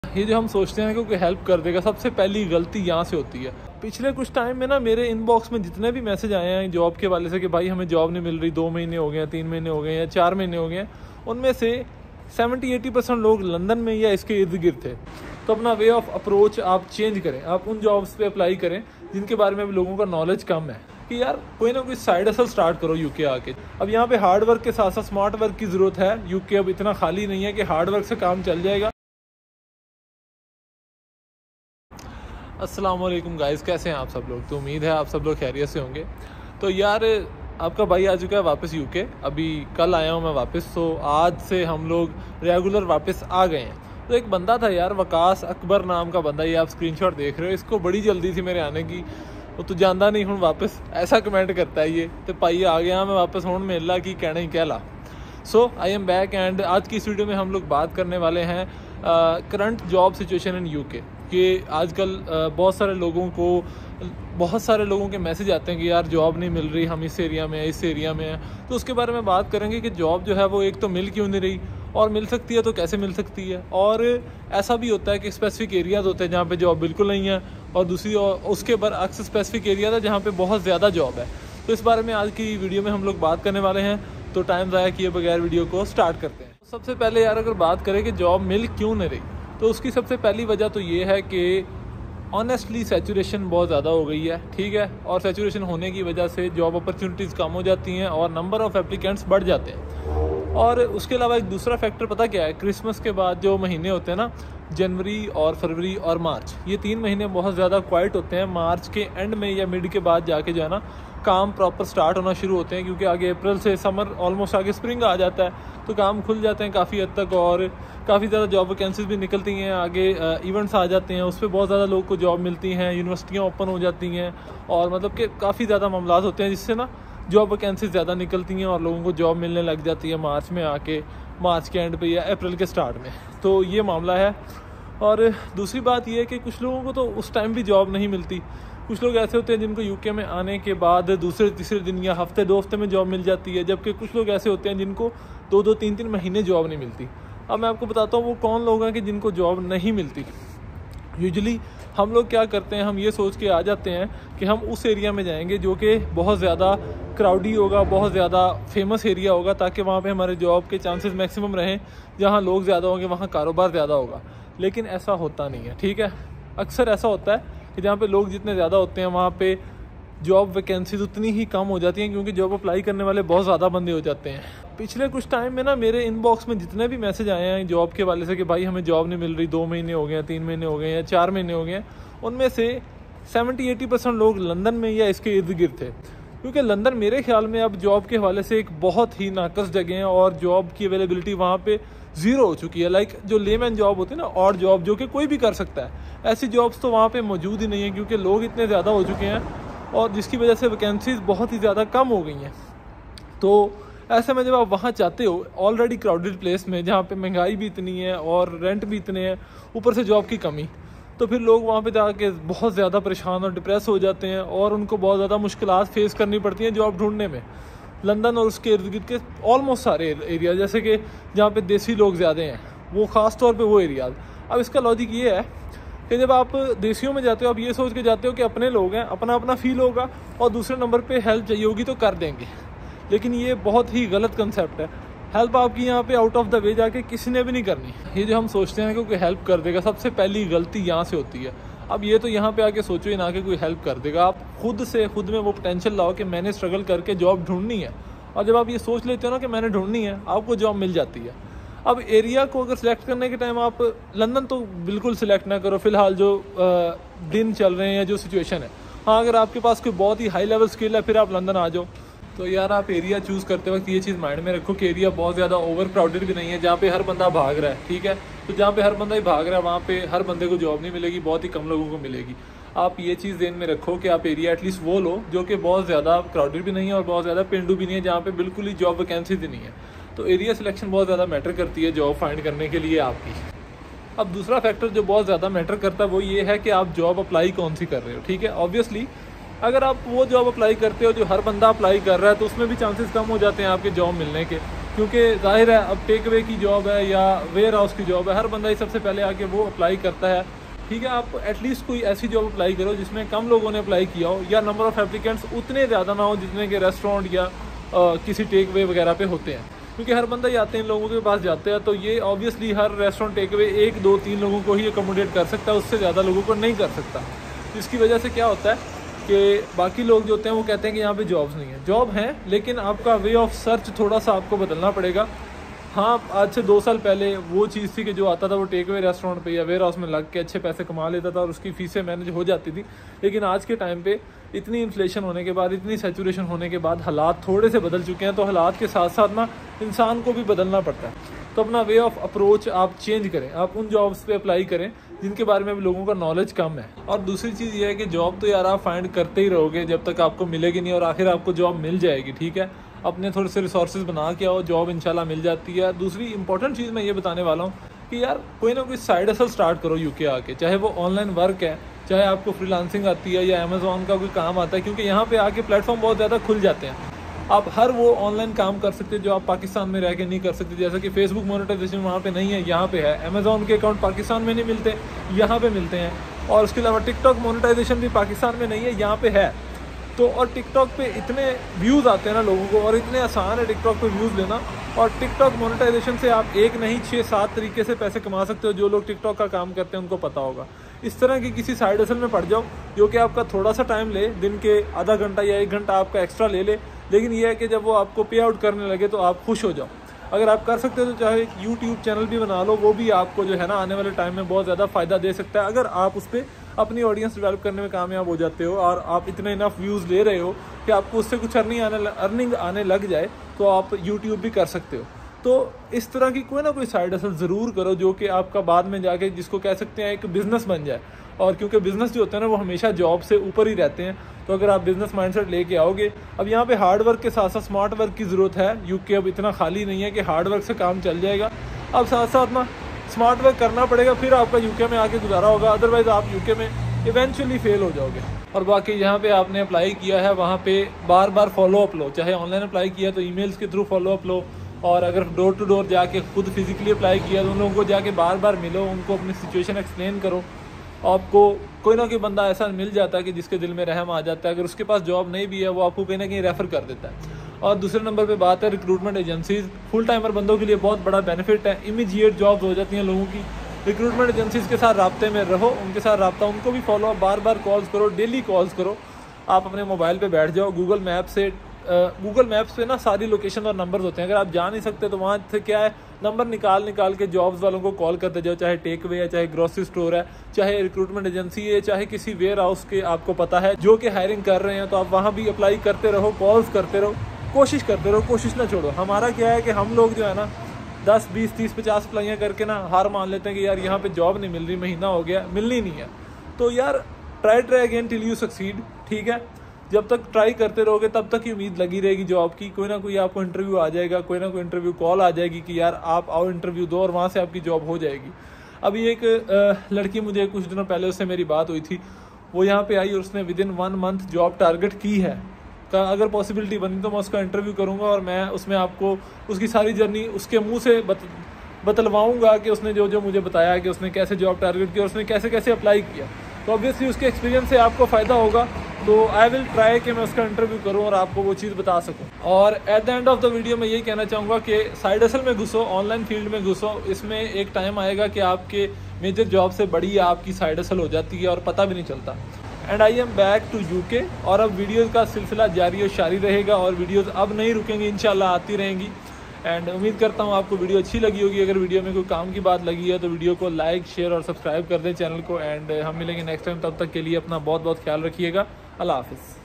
ये जो हम सोचते हैं कि कोई हेल्प कर देगा, सबसे पहली गलती यहाँ से होती है। पिछले कुछ टाइम में ना मेरे इनबॉक्स में जितने भी मैसेज आए हैं जॉब के वाले से कि भाई हमें जॉब नहीं मिल रही, 2 महीने हो गए हैं, 3 महीने हो गए या 4 महीने हो गए हैं, उनमें से 70-80% लोग लंदन में या इसके इर्द गिर्द थे। तो अपना वे ऑफ अप्रोच आप चेंज करें, आप उन जॉब्स पे अप्लाई करें जिनके बारे में अभी लोगों का नॉलेज कम है कि यार कोई ना कोई साइड हसल स्टार्ट करो यूके आके। अब यहाँ पे हार्ड वर्क के साथ साथ स्मार्ट वर्क की ज़रूरत है। यूके अब इतना खाली नहीं है कि हार्ड वर्क से काम चल जाएगा। अस्सलाम वालेकुम गाइस, कैसे हैं आप सब लोग? तो उम्मीद है आप सब लोग खैरियत से होंगे। तो यार आपका भाई आ चुका है वापस यूके। अभी कल आया हूँ मैं वापस, तो आज से हम लोग रेगुलर वापस आ गए हैं। तो एक बंदा था यार, वकास अकबर नाम का बंदा, ये आप स्क्रीनशॉट देख रहे हो, इसको बड़ी जल्दी थी मेरे आने की। वो तो जानता नहीं हूँ वापस, ऐसा कमेंट करता है ये। तो पाइए आ गया मैं वापस, हूँ मेला की कहना ही कहला। So I am back and आज की इस वीडियो में हम लोग बात करने वाले हैं current job situation in UK. कि आजकल बहुत सारे लोगों के मैसेज आते हैं कि यार जॉब नहीं मिल रही, हम इस एरिया में हैं। तो उसके बारे में बात करेंगे कि जॉब जो है वो एक तो मिल क्यों नहीं रही, और मिल सकती है तो कैसे मिल सकती है। और ऐसा भी होता है कि स्पेसिफिक एरियाज होते हैं जहाँ पे जॉब बिल्कुल नहीं है, और दूसरी उसके बरअक्स स्पेसिफिक एरिया था जहाँ पे बहुत ज़्यादा जॉब है। तो इस बारे में आज की वीडियो में हम लोग बात करने वाले हैं। तो टाइम ज़ाया किए बगैर वीडियो को स्टार्ट करते हैं। सबसे पहले यार अगर बात करें कि जॉब मिल क्यों नहीं रही, तो उसकी सबसे पहली वजह तो ये है कि ऑनेस्टली सैचुरेशन बहुत ज़्यादा हो गई है, ठीक है। और सैचुरेशन होने की वजह से जॉब अपॉर्चुनिटीज़ कम हो जाती हैं और नंबर ऑफ़ एप्लीकेंट्स बढ़ जाते हैं। और उसके अलावा एक दूसरा फैक्टर पता क्या है, क्रिसमस के बाद जो महीने होते हैं ना, जनवरी और फरवरी और मार्च, ये 3 महीने बहुत ज़्यादा क्वाइट होते हैं। मार्च के एंड में या मिड के बाद जाके जो है ना काम प्रॉपर स्टार्ट होना शुरू होते हैं, क्योंकि आगे अप्रैल से समर ऑलमोस्ट आगे स्प्रिंग आ जाता है, तो काम खुल जाते हैं काफ़ी हद तक और काफ़ी ज़्यादा जॉब वैकेंसीज भी निकलती हैं। आगे इवेंट्स आ जाते हैं, उस पर बहुत ज़्यादा लोगों को जॉब मिलती हैं, यूनिवर्सिटियाँ ओपन हो जाती हैं, और मतलब कि काफ़ी ज़्यादा मामलात होते हैं जिससे ना जॉब वैकेंसीज ज़्यादा निकलती हैं और लोगों को जॉब मिलने लग जाती है मार्च में आके, मार्च के एंड पे या अप्रैल के स्टार्ट में। तो ये मामला है। और दूसरी बात ये है कि कुछ लोगों को तो उस टाइम भी जॉब नहीं मिलती। कुछ लोग ऐसे होते हैं जिनको यूके में आने के बाद दूसरे तीसरे दिन या हफ्ते 2 हफ्ते में जॉब मिल जाती है, जबकि कुछ लोग ऐसे होते हैं जिनको 2-2 3-3 महीने जॉब नहीं मिलती। अब मैं आपको बताता हूँ वो कौन लोग हैं कि जिनको जॉब नहीं मिलती। यूजुअली हम लोग क्या करते हैं, हम ये सोच के आ जाते हैं कि हम उस एरिया में जाएंगे जो कि बहुत ज़्यादा क्राउडी होगा, बहुत ज़्यादा फेमस एरिया होगा, ताकि वहाँ पे हमारे जॉब के चांसेस मैक्सिमम रहें। जहाँ लोग ज़्यादा होंगे वहाँ कारोबार ज़्यादा होगा। लेकिन ऐसा होता नहीं है, ठीक है। अक्सर ऐसा होता है कि जहाँ पे लोग जितने ज़्यादा होते हैं वहाँ पे जॉब वैकेंसीज उतनी ही कम हो जाती हैं, क्योंकि जॉब अप्लाई करने वाले बहुत ज़्यादा बंदे हो जाते हैं। पिछले कुछ टाइम में ना मेरे इनबॉक्स में जितने भी मैसेज आए हैं जॉब के वाले से कि भाई हमें जॉब नहीं मिल रही, 2 महीने हो गए हैं, 3 महीने हो गए हैं या 4 महीने हो गए हैं, उनमें से 70-80% लोग लंदन में या इसके इर्द गिर्द थे। क्योंकि लंदन मेरे ख्याल में अब जॉब के हवाले से एक बहुत ही नाकस जगह है और जॉब की अवेलेबिलिटी वहाँ पे ज़ीरो हो चुकी है। लाइक जो लेमैन जॉब होती है ना, और जॉब जो कि कोई भी कर सकता है, ऐसी जॉब्स तो वहाँ पे मौजूद ही नहीं है, क्योंकि लोग इतने ज़्यादा हो चुके हैं और जिसकी वजह से वैकेंसीज बहुत ही ज़्यादा कम हो गई हैं। तो ऐसे में जब आप वहाँ चाहते हो ऑलरेडी क्राउडेड प्लेस में, जहाँ पे महंगाई भी इतनी है और रेंट भी इतने हैं, ऊपर से जॉब की कमी, तो फिर लोग वहाँ पे जाके बहुत ज़्यादा परेशान और डिप्रेस हो जाते हैं और उनको बहुत ज़्यादा मुश्किलात फेस करनी पड़ती हैं जॉब ढूंढने में। लंदन और उसके इर्द गिर्द के ऑलमोस्ट सारे एरिया, जैसे कि जहाँ पे देसी लोग ज़्यादा हैं, वो ख़ास तौर पे वो एरियाज। अब इसका लॉजिक ये है कि जब आप देसियों में जाते हो, आप ये सोच के जाते हो कि अपने लोग हैं, अपना अपना फील होगा और दूसरे नंबर पे हेल्प चाहिए होगी तो कर देंगे। लेकिन ये बहुत ही गलत कंसेप्ट है। हेल्प आपकी यहाँ पे आउट ऑफ द वे जाके किसी ने भी नहीं करनी। ये जो हम सोचते हैं कि कोई हेल्प कर देगा, सबसे पहली गलती यहाँ से होती है। अब ये तो यहाँ पे आके सोचो ही ना कि कोई हेल्प कर देगा। आप खुद में वो पोटेंशियल लाओ कि मैंने स्ट्रगल करके जॉब ढूंढनी है, और जब आप ये सोच लेते हो ना कि मैंने ढूंढनी है, आपको जॉब मिल जाती है। अब एरिया को अगर सिलेक्ट करने के टाइम आप लंदन तो बिल्कुल सिलेक्ट ना करो फ़िलहाल, जो दिन चल रहे हैं, जो सिचुएशन है। हाँ, अगर आपके पास कोई बहुत ही हाई लेवल स्किल है फिर आप लंदन आ जाओ। तो यार आप एरिया चूज़ करते वक्त ये चीज़ माइंड में रखो कि एरिया बहुत ज़्यादा ओवर क्राउडेड भी नहीं है, जहाँ पे हर बंदा भाग रहा है, ठीक है। तो जहाँ पे हर बंदा ही भाग रहा है वहाँ पे हर बंदे को जॉब नहीं मिलेगी, बहुत ही कम लोगों को मिलेगी। आप ये चीज़ ध्यान में रखो कि आप एरिया एटलीस्ट वो लो जो कि बहुत ज़्यादा क्राउडेड भी नहीं है और बहुत ज़्यादा पेंडू भी नहीं है, जहाँ पे बिल्कुल ही जॉब वैकेंसीज ही नहीं है। तो एरिया सिलेक्शन बहुत ज़्यादा मैटर करती है जॉब फाइंड करने के लिए आपकी। अब दूसरा फैक्टर जो बहुत ज़्यादा मैटर करता है वो ये है कि आप जॉब अप्लाई कौन सी कर रहे हो, ठीक है। ऑब्वियसली अगर आप वो जॉब अप्लाई करते हो जो हर बंदा अप्लाई कर रहा है, तो उसमें भी चांसेस कम हो जाते हैं आपके जॉब मिलने के। क्योंकि जाहिर है अब टेक अवे की जॉब है या वेयर हाउस की जॉब है, हर बंदा ही सबसे पहले आके वो अप्लाई करता है। ठीक है, आप एटलीस्ट कोई ऐसी जॉब अप्लाई करो जिसमें कम लोगों ने अप्लाई किया हो या नंबर ऑफ़ एप्लीकेंट्स उतने ज़्यादा ना हो जितने कि रेस्टोरेंट या किसी टेक अवे वगैरह पे होते हैं, क्योंकि हर बंदा ही आते हैं इन लोगों के पास जाते हैं, तो ये ऑब्वियसली हर रेस्टोरेंट टेक अवे 1 2 3 लोगों को ही अकोमोडेट कर सकता है, उससे ज़्यादा लोगों को नहीं कर सकता। जिसकी वजह से क्या होता है कि बाकी लोग जो होते हैं वो कहते हैं कि यहाँ पे जॉब्स नहीं है। जॉब है, लेकिन आपका वे ऑफ सर्च थोड़ा सा आपको बदलना पड़ेगा। हाँ, आज से 2 साल पहले वो चीज़ थी कि जो आता था वो टेक अवे रेस्टोरेंट पे या वेयर हाउस में लग के अच्छे पैसे कमा लेता था और उसकी फीसें मैनेज हो जाती थी। लेकिन आज के टाइम पे इतनी इन्फ्लेशन होने के बाद, इतनी सैचुरेशन होने के बाद हालात थोड़े से बदल चुके हैं, तो हालात के साथ साथ ना इंसान को भी बदलना पड़ता है। तो अपना वे ऑफ अप्रोच आप चेंज करें, आप उन जॉब्स पे अप्लाई करें जिनके बारे में भी लोगों का नॉलेज कम है। और दूसरी चीज़ ये है कि जॉब तो यार आप फाइंड करते ही रहोगे जब तक आपको मिलेगी नहीं, और आखिर आपको जॉब मिल जाएगी। ठीक है, अपने थोड़े से रिसोर्सेज बना के आओ, जॉब इंशाल्लाह मिल जाती है। दूसरी इंपॉर्टेंट चीज़ मैं ये बताने वाला हूँ कि यार कोई ना कोई साइड हसल स्टार्ट करो यूके आके, चाहे वो ऑनलाइन वर्क है, चाहे आपको फ्रीलांसिंग आती है या अमेज़ॉन का कोई काम आता है, क्योंकि यहाँ पे आके प्लेटफॉर्म बहुत ज़्यादा खुल जाते हैं। आप हर वो ऑनलाइन काम कर सकते हो जो आप पाकिस्तान में रह के नहीं कर सकते। जैसे कि फेसबुक मोनेटाइजेशन वहाँ पे नहीं है, यहाँ पे है। अमेज़ॉन के अकाउंट पाकिस्तान में नहीं मिलते, यहाँ पे मिलते हैं। और उसके अलावा टिकटॉक मोनेटाइजेशन भी पाकिस्तान में नहीं है, यहाँ पे है। तो और टिकटॉक पे इतने व्यूज़ आते हैं ना लोगों को, और इतने आसान है टिकटॉक पे व्यूज़ लेना। और टिकटॉक मोनेटाइजेशन से आप एक नहीं 6-7 तरीके से पैसे कमा सकते हो। जो लोग टिकटॉक का काम करते हैं उनको पता होगा। इस तरह की किसी साइड हसल में पड़ जाओ जो कि आपका थोड़ा सा टाइम ले, दिन के आधा घंटा या 1 घंटा आपका एक्स्ट्रा ले ले, लेकिन यह है कि जब वो आपको पे आउट करने लगे तो आप खुश हो जाओ। अगर आप कर सकते हो तो चाहे एक यूट्यूब चैनल भी बना लो, वो भी आपको जो है ना आने वाले टाइम में बहुत ज़्यादा फ़ायदा दे सकता है। अगर आप उस पर अपनी ऑडियंस डेवलप करने में कामयाब हो जाते हो और आप इतने इनफ व्यूज़ ले रहे हो कि आपको उससे कुछ अर्निंग आने लग जाए, तो आप यूट्यूब भी कर सकते हो। तो इस तरह की कोई ना कोई साइड हसल ज़रूर करो जो कि आपका बाद में जाके जिसको कह सकते हैं एक बिज़नेस बन जाए। और क्योंकि बिज़नेस जो होते हैं ना वो हमेशा जॉब से ऊपर ही रहते हैं, तो अगर आप बिज़नेस माइंडसेट लेके आओगे, अब यहाँ पे हार्ड वर्क के साथ साथ स्मार्ट वर्क की ज़रूरत है। यूके अब इतना खाली नहीं है कि हार्ड वर्क से काम चल जाएगा, अब साथ साथ ना स्मार्ट वर्क करना पड़ेगा, फिर आपका यूके में आके गुजारा होगा। अदरवाइज़ आप यूके में इवेंचुअली फेल हो जाओगे। और बाकी जहाँ पे आपने अप्लाई किया है वहाँ पे बार बार फॉलो अप लो, चाहे ऑनलाइन अप्लाई किया तो ईमेल्स के थ्रू फॉलो अप लो, और अगर डोर टू डोर जाके खुद फिजिकली अप्लाई किया तो उन लोगों को जाके बार बार मिलो, उनको अपनी सिचुएशन एक्सप्लेन करो। आपको कोई ना कोई बंदा ऐसा मिल जाता है कि जिसके दिल में रहम आ जाता है। अगर उसके पास जॉब नहीं भी है वो आपको कहीं ना कहीं रेफ़र कर देता है। और दूसरे नंबर पे बात है रिक्रूटमेंट एजेंसीज़। फुल टाइमर बंदों के लिए बहुत बड़ा बेनिफिट है, इमीडिएट जॉब्स हो जाती हैं लोगों की। रिक्रूटमेंट एजेंसीज़ के साथ राब्ते में रहो, उनके साथ राब्ता, उनको भी फॉलो, बार बार कॉल्स करो, डेली कॉल्स करो। आप अपने मोबाइल पे बैठ जाओ, गूगल मैप्स पे ना सारी लोकेशन और नंबर्स होते हैं। अगर आप जा नहीं सकते तो वहाँ से क्या है, नंबर निकाल के जॉब्स वालों को कॉल करते जाओ, चाहे टेक अवे है, चाहे ग्रोसरी स्टोर है, चाहे रिक्रूटमेंट एजेंसी है, चाहे किसी वेयर हाउस के आपको पता है जो कि हायरिंग कर रहे हैं, तो आप वहाँ भी अप्लाई करते रहो, कॉल्स करते रहो, कोशिश करते रहो, कोशिश ना छोड़ो। हमारा क्या है कि हम लोग जो है ना 10, 20, 30, 50 अप्लाइयाँ करके ना हार मान लेते हैं कि यार यहाँ पे जॉब नहीं मिल रही, महीना हो गया, मिलनी नहीं है। तो यार try again till you succeed. ठीक है, जब तक ट्राई करते रहोगे तब तक ही उम्मीद लगी रहेगी जॉब की। कोई ना कोई आपको इंटरव्यू आ जाएगा, कोई ना कोई इंटरव्यू कॉल आ जाएगी कि यार आप आओ इंटरव्यू दो, और वहाँ से आपकी जॉब हो जाएगी। अभी एक लड़की, मुझे कुछ दिनों पहले उससे मेरी बात हुई थी, वो यहाँ पे आई और उसने विदिन 1 मंथ जॉब टारगेट की है। अगर पॉसिबिलिटी बनी तो मैं उसका इंटरव्यू करूँगा और मैं उसमें आपको उसकी सारी जर्नी उसके मुँह से बतलवाऊँगा कि उसने जो मुझे बताया कि उसने कैसे जॉब टारगेट किया और उसने कैसे कैसे अप्लाई किया। तो ऑब्वियसली उसके एक्सपीरियंस से आपको फ़ायदा होगा। तो आई विल ट्राई कि मैं उसका इंटरव्यू करूं और आपको वो चीज़ बता सकूं। और at the end of the video मैं यही कहना चाहूँगा कि साइड हसल में घुसो, ऑनलाइन फील्ड में घुसो। इसमें एक टाइम आएगा कि आपके मेजर जॉब से बड़ी आपकी साइड हसल हो जाती है और पता भी नहीं चलता। And I am back to UK, और अब वीडियोज़ का सिलसिला जारी और जारी रहेगा और वीडियोज़ अब नहीं रुकेंगी, इंशाल्लाह आती रहेंगी। एंड उम्मीद करता हूँ आपको वीडियो अच्छी लगी होगी। अगर वीडियो में कोई काम की बात लगी है तो वीडियो को लाइक, शेयर और सब्सक्राइब कर दें चैनल को। एंड हम मिलेंगे नेक्स्ट टाइम, तब तक के लिए अपना बहुत बहुत ख्याल रखिएगा। अल्लाह हाफिज़।